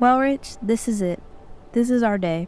Well, Rich, this is it. This is our day.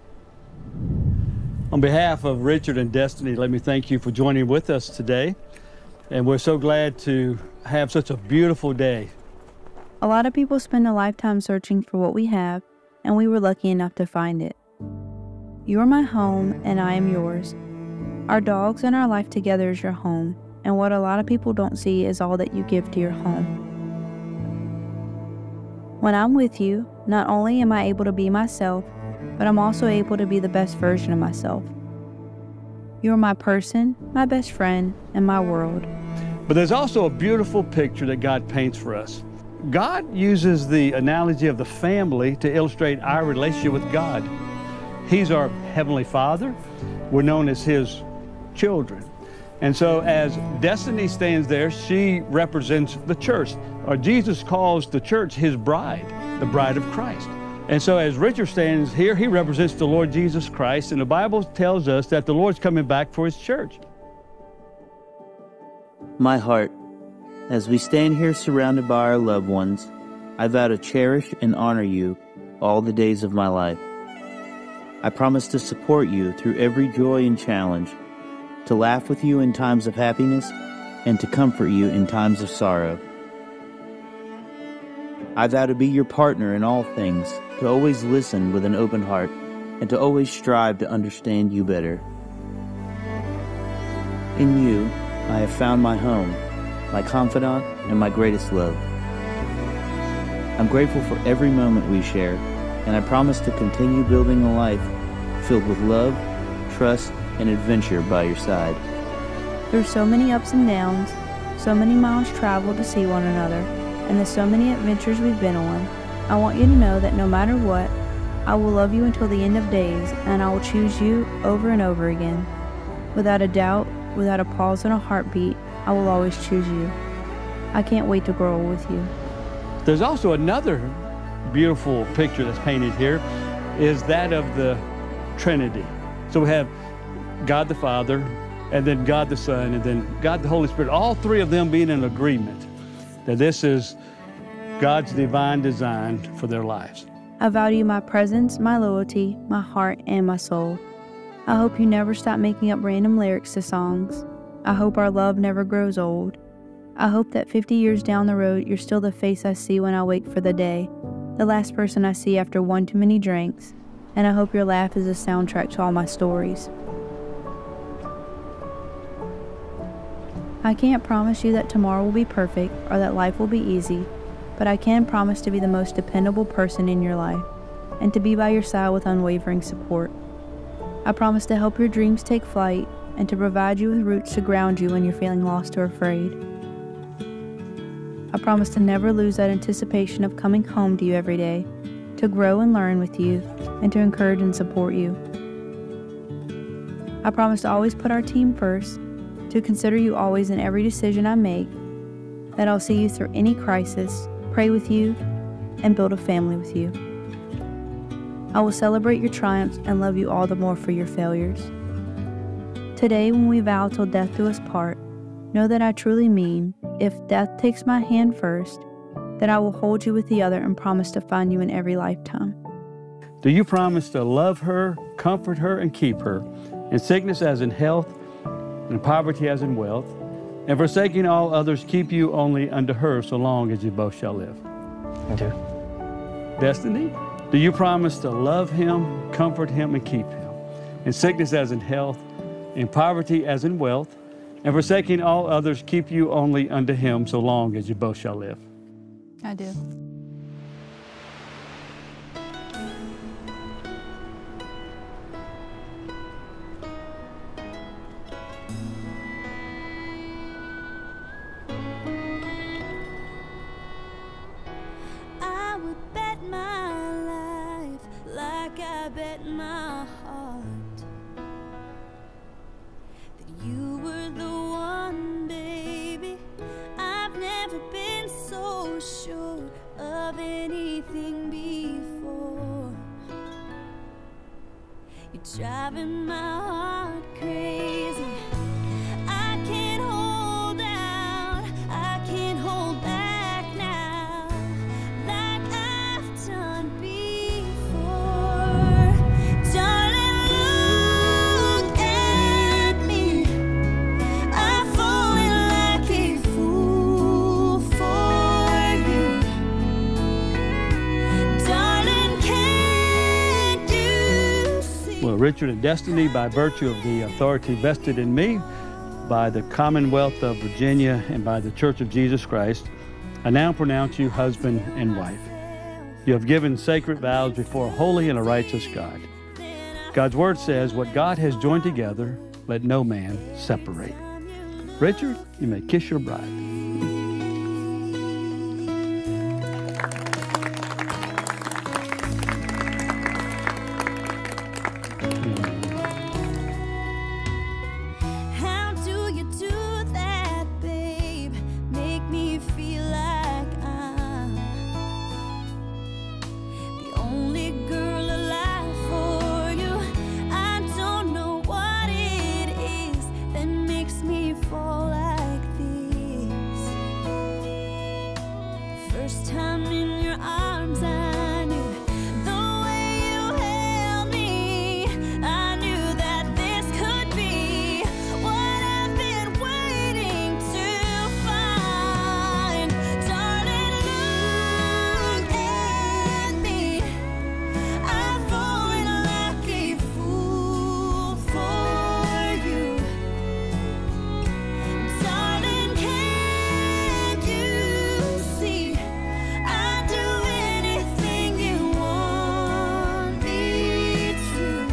On behalf of Richard and Destiny, let me thank you for joining with us today. And we're so glad to have such a beautiful day. A lot of people spend a lifetime searching for what we have, and we were lucky enough to find it. You are my home, and I am yours. Our dogs and our life together is your home, and what a lot of people don't see is all that you give to your home. When I'm with you, not only am I able to be myself, but I'm also able to be the best version of myself. You are my person, my best friend, and my world. But there's also a beautiful picture that God paints for us. God uses the analogy of the family to illustrate our relationship with God. He's our Heavenly Father. We're known as His children. And so as Destiny stands there, she represents the church. Or Jesus calls the church His bride, the bride of Christ. And so as Richard stands here, he represents the Lord Jesus Christ. And the Bible tells us that the Lord's coming back for His church. My heart, as we stand here surrounded by our loved ones, I vow to cherish and honor you all the days of my life. I promise to support you through every joy and challenge, to laugh with you in times of happiness, and to comfort you in times of sorrow. I vow to be your partner in all things, to always listen with an open heart, and to always strive to understand you better. In you, I have found my home, my confidant, and my greatest love. I'm grateful for every moment we share, and I promise to continue building a life filled with love, trust, and adventure by your side. There's so many ups and downs, so many miles traveled to see one another, and there's so many adventures we've been on. I want you to know that no matter what, I will love you until the end of days, and I will choose you over and over again. Without a doubt, without a pause and a heartbeat, I will always choose you. I can't wait to grow old with you. There's also another beautiful picture that's painted here, is that of the Trinity. So we have God the Father, and then God the Son, and then God the Holy Spirit, all three of them being in agreement that this is God's divine design for their lives. I value my presence, my loyalty, my heart, and my soul. I hope you never stop making up random lyrics to songs. I hope our love never grows old. I hope that 50 years down the road, you're still the face I see when I wake for the day, the last person I see after one too many drinks, and I hope your laugh is a soundtrack to all my stories. I can't promise you that tomorrow will be perfect or that life will be easy, but I can promise to be the most dependable person in your life and to be by your side with unwavering support. I promise to help your dreams take flight and to provide you with roots to ground you when you're feeling lost or afraid. I promise to never lose that anticipation of coming home to you every day, to grow and learn with you, and to encourage and support you. I promise to always put our team first, to consider you always in every decision I make, that I'll see you through any crisis, pray with you, and build a family with you. I will celebrate your triumphs and love you all the more for your failures. Today, when we vow till death do us part, know that I truly mean, if death takes my hand first, that I will hold you with the other and promise to find you in every lifetime. Do you promise to love her, comfort her, and keep her, in sickness as in health, in poverty as in wealth, and forsaking all others, keep you only unto her so long as you both shall live? I do. Destiny, do you promise to love him, comfort him, and keep him, in sickness as in health, in poverty as in wealth, and forsaking all others, keep you only unto him so long as you both shall live? I do. I would bet my life like I bet my heart that you were the one, baby. I've never been so sure of anything before. You're driving my heart crazy. I can't hold out, I can't hold back now like I've done before. Richard and Destiny, by virtue of the authority vested in me by the Commonwealth of Virginia and by the Church of Jesus Christ, I now pronounce you husband and wife. You have given sacred vows before a holy and a righteous God. God's word says, what God has joined together, let no man separate. Richard, you may kiss your bride. How do you do that, babe? Make me feel like I'm the only girl alive for you. I don't know what it is that makes me fall like this. First time in your arms, I knew the way you held me. I knew that this could be what I've been waiting to find. Darling, look at me. I've fallen like a fool for you. Darling, can't you see? I'd do anything you want me to.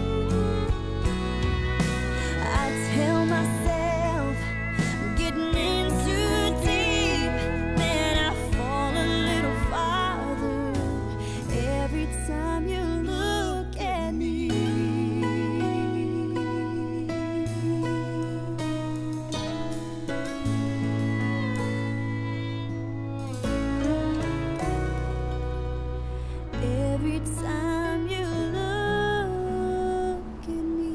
I tell myself I'm getting in too deep, then I fall a little farther every time you look at me. Every time you look at me.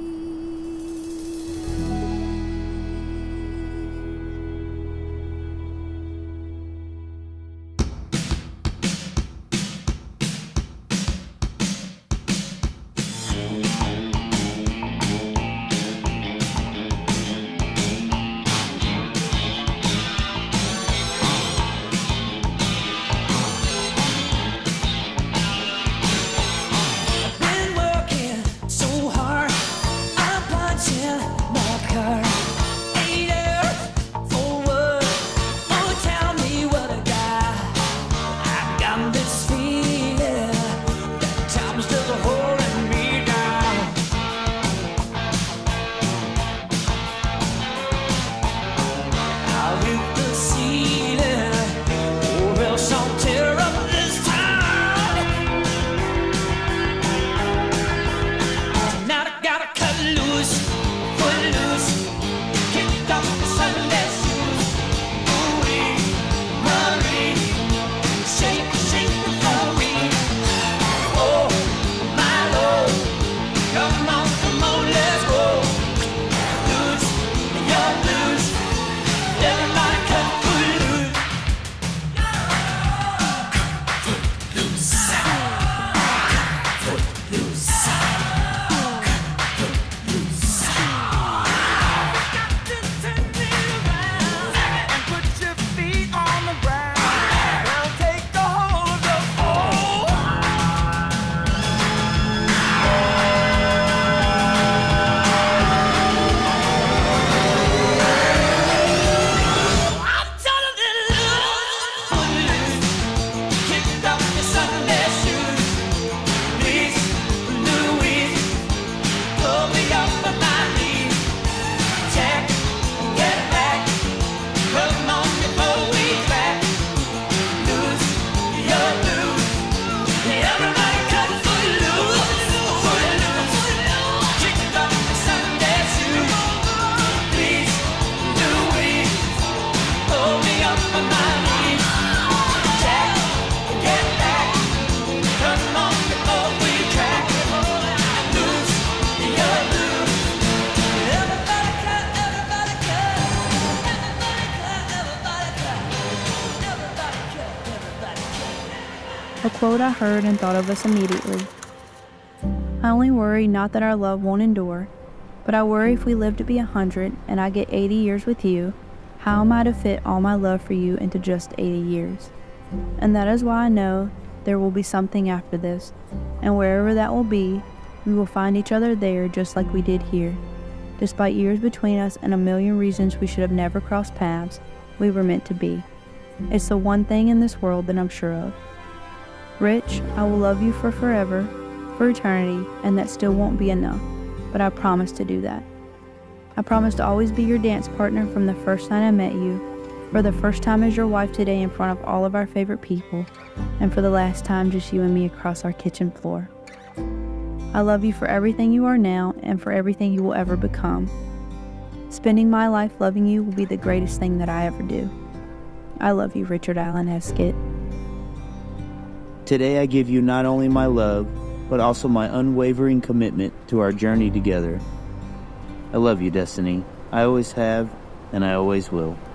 Been working so hard, I'm punching my card. 8 hours for what? Oh, tell me what I got. I got this feeling that time's just holding me down. I'll hit the ceiling, or else I'll tear up this town. Tonight I gotta cut loose, foot loose, kick off the Sunday shoes. Ooh-wee, Marie, shake, shake the glory. Oh, my Lord, come on, let's go. Lose your blues, everybody cut foot loose. A quote I heard and thought of us immediately. I only worry not that our love won't endure, but I worry if we live to be 100 and I get 80 years with you, how am I to fit all my love for you into just 80 years? And that is why I know there will be something after this, and wherever that will be, We will find each other there just like we did here. Despite years between us and a million reasons we should have never crossed paths, we were meant to be. It's the one thing in this world that I'm sure of. Rich, I will love you for forever, for eternity, and that still won't be enough, but I promise to do that. I promise to always be your dance partner from the first night I met you, for the first time as your wife today in front of all of our favorite people, and for the last time just you and me across our kitchen floor. I love you for everything you are now and for everything you will ever become. Spending my life loving you will be the greatest thing that I ever do. I love you, Richard Allen Heskett. Today I give you not only my love, but also my unwavering commitment to our journey together. I love you, Destiny. I always have, and I always will.